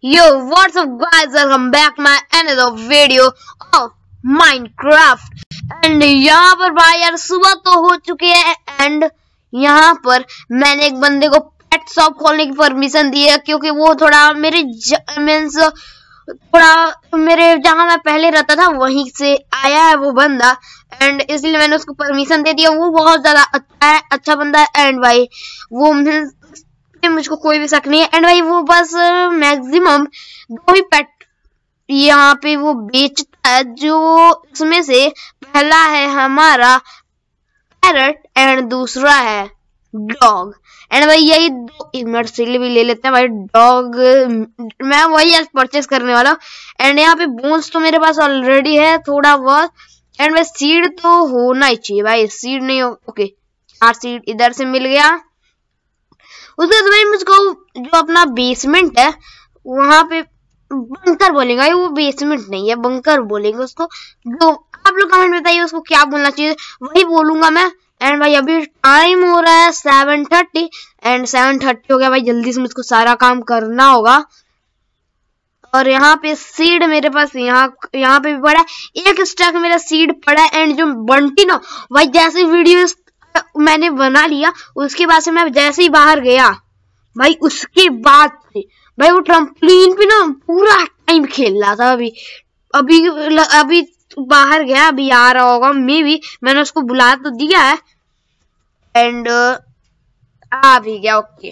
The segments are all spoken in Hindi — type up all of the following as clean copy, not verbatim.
Yo, what's up guys, welcome back my another video of Minecraft। And यहाँ पर भाई यार सुबह तो हो चुकी है एंड यहाँ पर मैंने एक बंदे को पेट शॉप खोलने की परमिशन दी है, क्योंकि वो थोड़ा मेरे मीन्स थोड़ा मेरे जहाँ मैं पहले रहता था वहीं से आया है वो बंदा, एंड इसलिए मैंने उसको परमिशन दे दिया। वो बहुत ज्यादा अच्छा बंदा है एंड भाई वो मुझको कोई भी शक नहीं है। एंड भाई वो बस मैक्सिमम 2 ही पेट यहाँ पे वो बेचता है, जो इसमें से पहला है हमारा पैरट एंड दूसरा है डॉग। एंड भाई यही 2 मिनट से भी ले लेते हैं भाई। डॉग मैं वही आज परचेस करने वाला हूँ। एंड यहाँ पे बोन्स तो मेरे पास ऑलरेडी है थोड़ा बहुत। एंड भाई सीड तो होना ही चाहिए भाई, सीड नहीं हो ओके 4 सीड इधर से मिल गया। उसके बाद भाई मुझको जो अपना बेसमेंट है वहां पे बंकर बोलेंगे, वो बेसमेंट नहीं है बंकर बोलेंगे उसको। जो आप लोग कमेंट में बताइए उसको क्या बोलना चाहिए, वही बोलूंगा मैं। एंड भाई अभी टाइम हो रहा है 7:30 एंड 7:30 हो गया भाई, जल्दी से मुझको सारा काम करना होगा। और यहाँ पे सीड मेरे पास यहाँ पे भी पड़ा है, एक स्टैक मेरा सीड पड़ा है। एंड जो बंटी ना भाई जैसे वीडियो मैंने बना लिया उसके बाद से मैं जैसे ही बाहर गया भाई उसके बाद से भाई वो ट्रम्पलीन पे ना पूरा टाइम खेल रहा था। अभी बाहर गया, अभी आ रहा होगा मे भी, मैंने उसको बुला तो दिया है एंड आ भी गया ओके।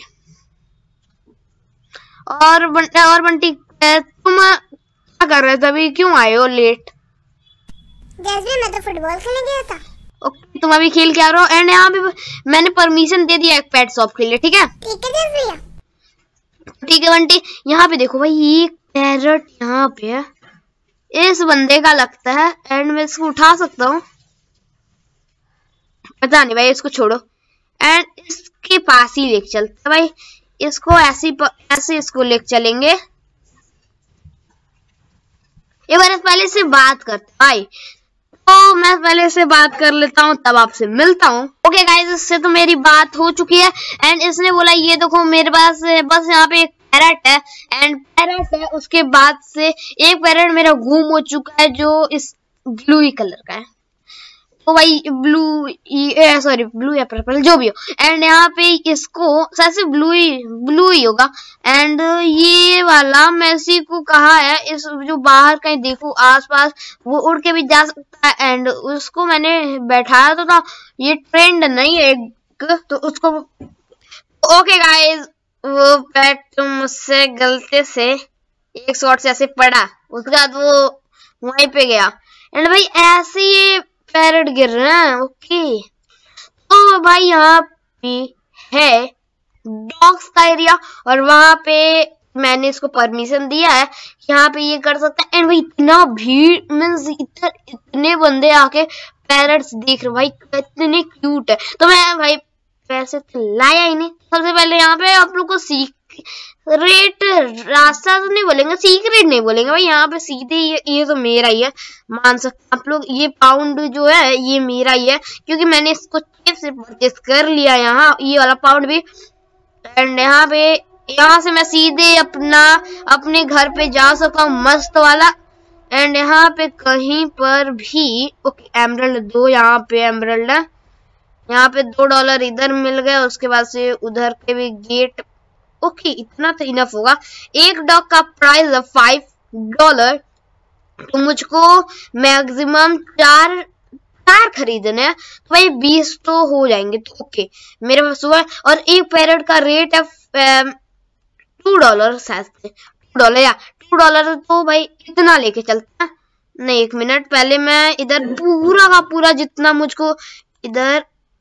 और बंटी तुम क्या कर रहे थे अभी, क्यों आए हो लेट? जैसे मैं तो फुटबॉल खेलने गया था। ओके तुम अभी खेल के आ रहे हो। एंड यहाँ पे मैंने परमिशन दे दिया एक पेट शॉप के लिए, ठीक है? ठीक है बंटी। यहाँ पे देखो भाई एक पैरट यहाँ पे है, इस बंदे का लगता है। एंड मैं इसको उठा सकता हूँ, पता नहीं भाई, इसको छोड़ो एंड इसके पास ही लेके चलते भाई। इसको ऐसे इसको लेके चलेंगे। एक बार पहले से बात करते भाई, तो मैं पहले से बात कर लेता हूँ तब आपसे मिलता हूँ। ओके गाइस, इससे तो मेरी बात हो चुकी है। एंड इसने बोला ये देखो मेरे पास बस यहाँ पे एक पैरट है एंड पैरट है। उसके बाद से एक पैरट मेरा गुम हो चुका है जो इस ब्लू कलर का है, तो भाई ब्लू या पर्पल जो भी हो। एंड यहाँ पे इसको ऐसे ब्लू ही होगा। एंड ये वाला मैं इसी को कहा है, इस जो बाहर कहीं देखो आसपास वो उड़ के भी जा सकता है। एंड उसको मैंने बैठाया तो था, ये ट्रेंड नहीं है तो उसको ओके गाइस, वो पेट मुझसे गलती से एक शॉट से ऐसे पड़ा, उसके बाद वो वहीं पे गया। एंड भाई ऐसे ये पैरट गिर रहे हैं ओके। तो भाई यहाँ पे है डॉग्स का एरिया और वहां पे मैंने इसको परमिशन दिया है यहाँ पे ये कर सकता है। एंड भाई इतना भीड़ मीन्स इतने बंदे आके पैरट्स देख रहे भाई, इतने क्यूट है। तो मैं भाई पैसे तो लाया ही नहीं। सबसे पहले यहाँ पे आप लोग को रास्ता तो नहीं बोलेंगे, सीक्रेट नहीं बोलेंगे भाई, यहाँ पे सीधे ये तो मेरा ही है, मान सकते आप लोग। ये पाउंड जो है ये मेरा ही है, क्योंकि मैंने इसको चिप से परचेस कर लिया यहाँ ये वाला पाउंड भी। एंड यहाँ से मैं सीधे अपने घर पे जा सकता हूँ मस्त वाला। एंड यहाँ पे कहीं पर भी ओके एमरल्ड 2 यहाँ पे एमरल्ड है, यहाँ पे $2 इधर मिल गए। उसके बाद से उधर के भी गेट ओके इतना तो इनफ होगा। एक डॉग का प्राइस है $5, तो मुझको मैक्सिमम 4 खरीदने हैं, तो भाई 20 तो हो जाएंगे। तो ओके मेरे पास हुआ। और एक पैरट का रेट है $2 शायद से, $2 या $2। तो भाई इतना लेके चलते हैं। नहीं 1 मिनट पहले मैं इधर पूरा का पूरा जितना मुझको इधर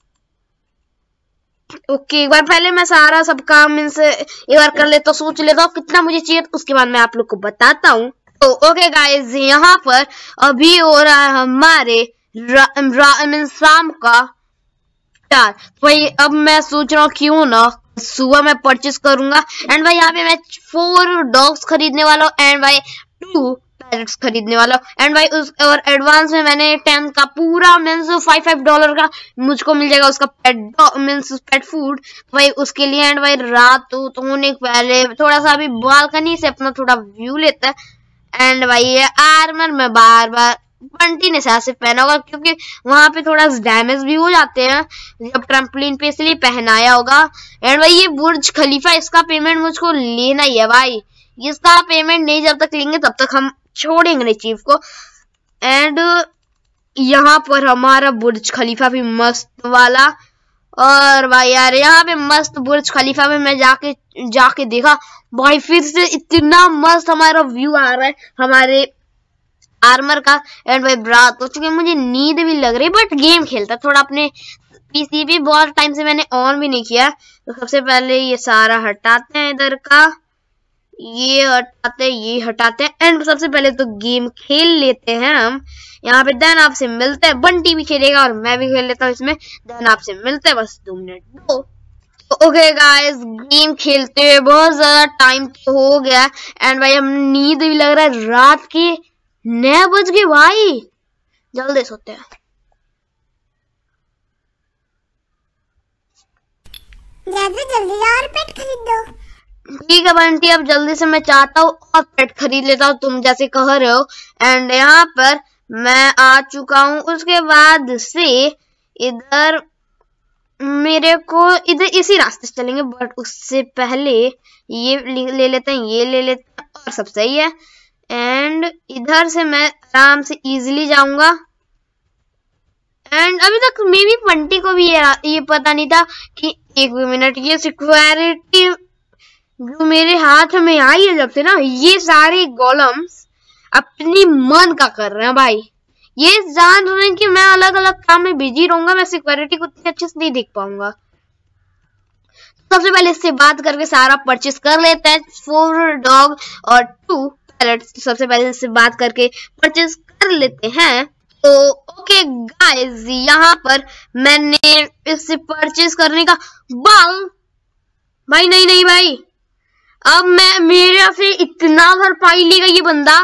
ओके एक बार पहले मैं सारा सब काम इनसे एक बार कर लेता, सोच लेता हूँ कितना मुझे चाहिए, तो उसके बाद मैं आप लोग को बताता हूँ। तो ओके गाइस, यहाँ पर अभी हो रहा है हमारे शाम का 4। तो भाई अब मैं सोच रहा हूँ क्यों ना सुबह मैं परचेस करूंगा। एंड भाई यहाँ पे मैं 4 डॉग्स खरीदने वाला हूँ एंड भाई 2 पैरेट्स खरीदने वाला हूँ। एंड भाई उस और एडवांस में मैंने 10 का पूरा मीन्स $5 का मुझको मिल जाएगा उसका पेट मीन्स पेट फूड भाई उसके लिए। एंड भाई रात होने पहले थोड़ा सा अभी बालकनी से अपना थोड़ा व्यू लेता है। एंड भाई ये आर्मर में बार बार बंटी ने से पहना होगा क्योंकि वहां पे थोड़ा डैमेज भी हो जाते हैं जब ट्रम्पलिन पे, इसलिए पहनाया होगा। एंड भाई ये बुर्ज खलीफा, इसका पेमेंट मुझको लेना ही है भाई। इसका पेमेंट नहीं जब तक लेंगे तब तक हम छोड़ेंगे नहीं चीफ को। एंड यहाँ पर हमारा बुर्ज खलीफा भी मस्त वाला। और भाई यार यहाँ पे मस्त बुर्ज खलीफा में मैं जाके देखा भाई फिर से इतना मस्त हमारा व्यू आ रहा है हमारे आर्मर का। एंड भाई रात हो चुकी है, मुझे नींद भी लग रही है बट गेम खेलता थोड़ा अपने पीसी भी बहुत टाइम से मैंने ऑन भी नहीं किया। तो सबसे पहले ये सारा हटाते हैं इधर का, ये हटाते हैं। एंड सबसे पहले तो गेम खेल लेते हैं हम यहाँ पे। देन आपसे मिलते हैं, बंटी भी खेलेगा और मैं भी खेल लेता हूँ इसमें। देन आपसे मिलते हैं बस 2 मिनट। ओके गाइस गेम खेलते हुए बहुत ज्यादा टाइम तो हो गया। एंड भाई हम नींद भी लग रहा है, रात के 9 बज गए भाई, जल्दी सोते हैं। जल्दी और पेट खरीद दो। ठीक है बंटी, अब जल्दी से मैं चाहता हूँ और पेट खरीद लेता हूँ तुम जैसे कह रहे हो। एंड यहाँ पर मैं आ चुका हूँ। उसके बाद से इधर मेरे को इधर इसी रास्ते से चलेंगे बट उससे पहले ये ले लेते हैं, ये ले लेते हैं और सब सही है। एंड इधर से मैं आराम से इजीली जाऊंगा। एंड अभी तक मे भी बंटी को भी ये पता नहीं था कि 1 मिनट ये सिक्योरिटी जो मेरे हाथ में आई है जब से ना, ये सारे गोलम्स अपनी मन का कर रहे हैं भाई। ये जान रहे हैं कि मैं अलग अलग काम में बिजी रहूंगा, मैं सिक्योरिटी को उतनी अच्छे से नहीं देख पाऊंगा। सबसे पहले इससे बात करके सारा परचेस कर लेते हैं। 4 डॉग और 2 पैरेट्स। सबसे पहले इससे बात करके परचेस कर लेते हैं। तो ओके गाइस यहाँ पर मैंने इससे परचेस करने का भाई नहीं भाई, अब मेरे से इतना भरपाई लेगा ये बंदा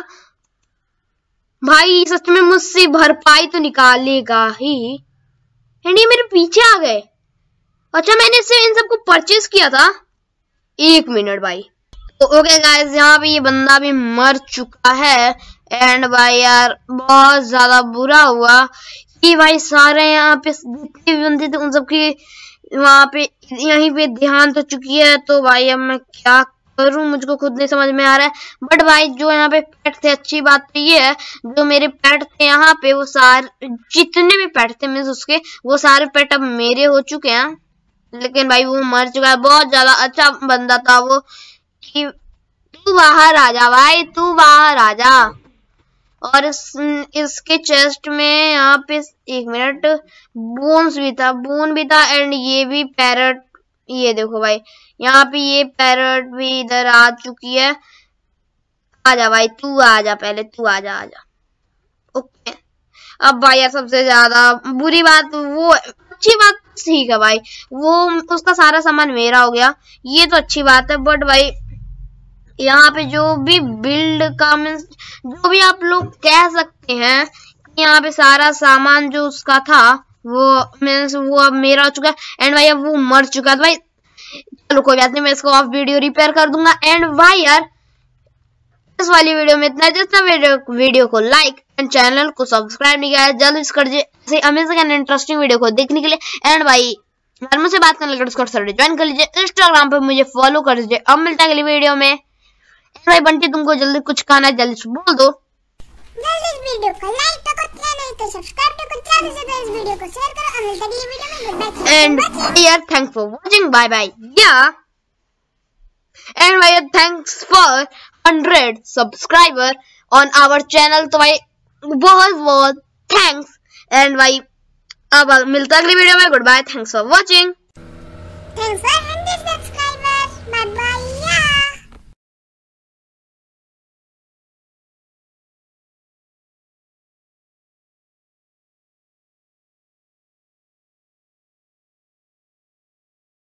भाई, सच में मुझसे भरपाई तो निकालेगा ही। एंड ये मेरे पीछे आ गए। अच्छा मैंने इससे इन सबको परचेस किया था। 1 मिनट भाई। तो ओके गाइस यहाँ पे ये बंदा भी मर चुका है। एंड भाई यार बहुत ज्यादा बुरा हुआ कि भाई सारे यहाँ पे जितने भी बंदे थे उन सबकी वहां पे यहीं पे ध्यान तो चुकी है। तो भाई अब मैं क्या करूं मुझको खुद नहीं समझ में आ रहा है। बट भाई जो यहाँ पे पेट थे, अच्छी बात तो ये है जो मेरे पेट थे यहाँ पे वो सारे जितने भी पेट थे मीन्स उसके वो सारे पेट अब मेरे हो चुके हैं। लेकिन भाई वो मर चुका है। बहुत ज्यादा अच्छा बंदा था वो कि तू बाहर आ जा भाई, तू बाहर आ जा। और इसके चेस्ट में यहाँ पे 1 मिनट बोन भी था। एंड ये भी पैरट, ये देखो भाई यहाँ पे ये पैरट भी इधर आ चुकी है। आजा भाई तू आजा, पहले तू आजा। ओके अब भाई यार सबसे ज्यादा बुरी बात वो, अच्छी बात ठीक है भाई वो उसका सारा सामान मेरा हो गया, ये तो अच्छी बात है। बट भाई यहाँ पे जो भी बिल्ड का मीन्स जो भी आप लोग कह सकते हैं यहाँ पे सारा सामान जो उसका था वो मीन्स वो अब मेरा हो चुका है। एंड भाई अब वो मर चुका है। तो भाई चलो कोई बात नहीं, मैं इसको ऑफ वीडियो रिपेयर कर दूंगा। एंड भाई यार इस वाली वीडियो में इतना, जितना वीडियो को लाइक एंड चैनल को सब्सक्राइब नहीं किया जल्दी कर दीजिए ऐसे अमेजिंग एंड इंटरेस्टिंग वीडियो को देखने के लिए। एंड भाई अगर मुझसे बात करने लगे डिस्कॉर्ड सर्वर ज्वाइन कर लीजिए, इंस्टाग्राम पे मुझे फॉलो कर दीजिए। अब मिलता है अगली वीडियो में। भाई बंटी तुमको जल्दी कुछ कहना है, जल्दी बोल दो। जल्दी इस वीडियो को लाइक तो करते हैं, नहीं तो सब्सक्राइब तो करते हैं, ज्यादा से इस वीडियो को शेयर करो। अब मिलते हैं अगली वीडियो में। गुड बाय एंड यार thanks for watching, bye bye. या एंड भाई thanks for 100 subscriber on our channel. तो भाई बहुत बहुत थैंक्स। एंड भाई अब मिलता है अगली वीडियो में। Good bye, thanks for watching. Thanks for 100